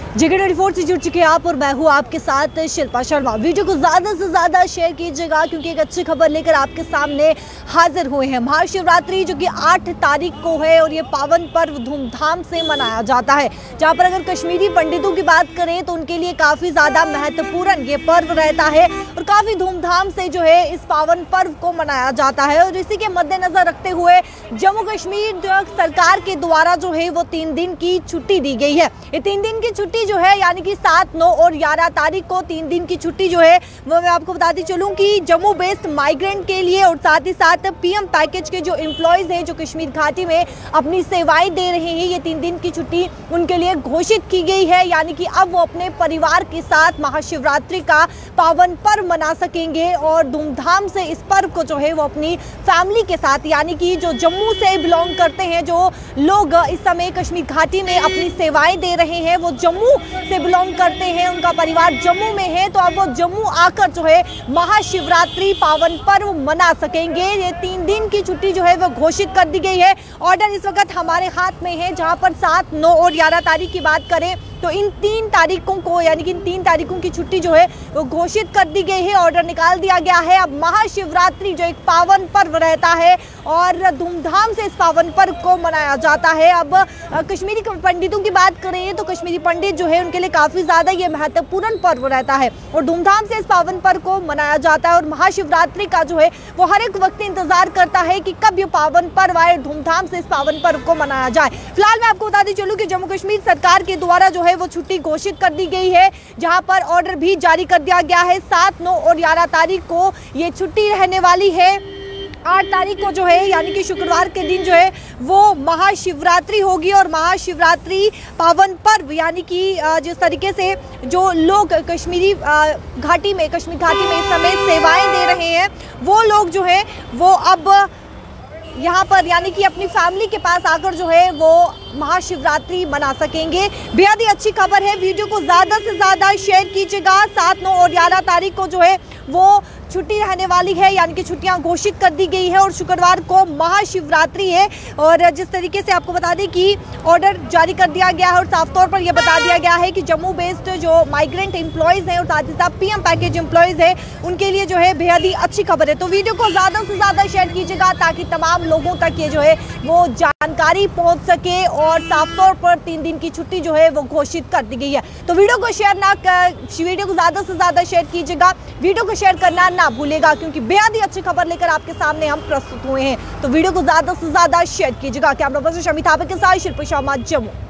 JK24 से जुड़ चुके हैं आप और मैं हूँ आपके साथ शिल्पा शर्मा। वीडियो को ज़्यादा से ज़्यादा शेयर कीजिएगा क्योंकि एक अच्छी खबर लेकर आपके सामने हाजिर हुए हैं। महाशिवरात्रि जो कि 8 तारीख को है और ये पावन पर्व धूमधाम से मनाया जाता है। जहाँ पर अगर कश्मीरी पंडितों की बात करें तो उनके लिए काफ़ी ज़्यादा महत्वपूर्ण ये पर्व रहता है और काफ़ी धूमधाम से जो है इस पावन पर्व को मनाया जाता है। और इसी के मद्देनजर रखते हुए जम्मू कश्मीर सरकार के द्वारा जो है वो 3 दिन की छुट्टी दी गई है। ये 3 दिन की छुट्टी जो है यानी कि 7, 9 और 11 तारीख को 3 दिन की छुट्टी जो है वो मैं आपको बताती चलूं कि जम्मू बेस्ड माइग्रेंट के लिए और साथ ही साथ पीएम पैकेज के जो एम्प्लॉयज़ हैं जो कश्मीर घाटी में अपनी सेवाएं दे रहे हैं, ये 3 दिन की छुट्टी उनके लिए घोषित की गई है। यानी कि अब वो अपने परिवार के साथ महाशिवरात्रि का पावन पर्व मना सकेंगे और धूमधाम से इस पर्व को जो है वो अपनी फैमिली के साथ, यानी कि जो जम्मू से बिलोंग करते हैं, जो लोग इस समय कश्मीर घाटी में अपनी सेवाएं दे रहे हैं, वो जम्मू से बिलोंग करते हैं, उनका परिवार जम्मू में है, तो अब वो जम्मू आकर जो है महाशिवरात्रि पावन पर्व मना सकेंगे। ये 3 दिन की छुट्टी जो है वो घोषित कर दी गई है। ऑर्डर इस वक्त हमारे हाथ में है। जहां पर 7, 9 और 11 तारीख की बात करें तो इन 3 तारीखों को, यानी कि इन 3 तारीखों की छुट्टी जो है वो घोषित कर दी गई है। ऑर्डर निकाल दिया गया है। अब महाशिवरात्रि जो एक पावन पर्व रहता है और धूमधाम से इस पावन पर्व को मनाया जाता है। अब कश्मीरी पंडितों की बात करें तो कश्मीरी पंडित जो है उनके लिए काफ़ी ज़्यादा ये महत्वपूर्ण पर्व रहता है और धूमधाम से इस पावन पर्व को मनाया जाता है। और महाशिवरात्रि का जो है वो हर एक व्यक्ति इंतजार करता है कि कब ये पावन पर्व आए, धूमधाम से इस पावन पर्व को मनाया जाए। फिलहाल मैं आपको बताती चलूँ कि जम्मू कश्मीर सरकार के द्वारा जो है वो छुट्टी घोषित कर दी गई है, जहां पर ऑर्डर भी जारी कर दिया गया है। 7, 9 और 11 तारीख को ये छुट्टी रहने वाली है। 8 तारीख को जो है यानी कि शुक्रवार के दिन जो है वो महाशिवरात्रि होगी और महाशिवरात्रि पावन पर्व, यानी कि जिस तरीके से जो लोग कश्मीर घाटी में इस समय सेवाएं दे रहे हैं, वो लोग जो है वो अब यहाँ पर यानी कि अपनी फैमिली के पास आकर जो है वो महाशिवरात्रि मना सकेंगे। बेहद ही अच्छी खबर है। वीडियो को ज़्यादा से ज़्यादा शेयर कीजिएगा। 7, 9 और 11 तारीख को जो है वो छुट्टी रहने वाली है, यानी कि छुट्टियां घोषित कर दी गई है और शुक्रवार को महाशिवरात्रि है। और जिस तरीके से आपको बता दें कि ऑर्डर जारी कर दिया गया है और साफ तौर पर यह बता दिया गया है कि जम्मू बेस्ड जो माइग्रेंट एम्प्लॉयज़ हैं और साथ ही साथ पीएम पैकेज एम्प्लॉयज़ हैं उनके लिए जो है बेहद ही अच्छी खबर है। तो वीडियो को ज़्यादा से ज़्यादा शेयर कीजिएगा ताकि तमाम लोगों तक ये जो है वो जानकारी पहुँच सके और साफ तौर पर 3 दिन की छुट्टी जो है वो घोषित कर दी गई है। तो वीडियो को ज़्यादा से ज़्यादा शेयर कीजिएगा। वीडियो को शेयर करना ना भूलेगा क्योंकि बेहद ही अच्छी खबर लेकर आपके सामने हम प्रस्तुत हुए हैं। तो वीडियो को ज़्यादा से ज़्यादा शेयर कीजिएगा। कैमरा पर्सन शमी थापा के साथ शिल्पा शर्मा, जम्मू।